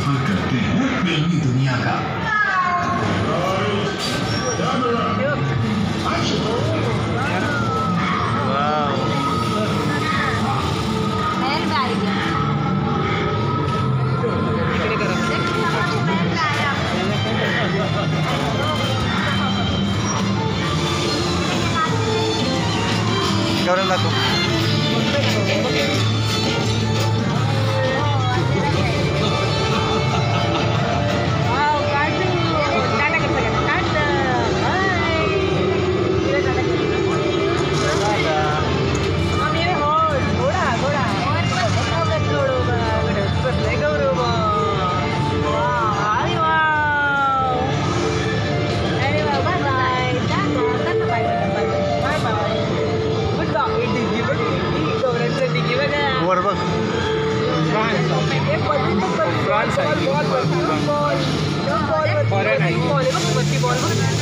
सफर करते हैं फिल्मी दुनिया का। गौरव दाखव. वर बघ. फ्रान्स आहे.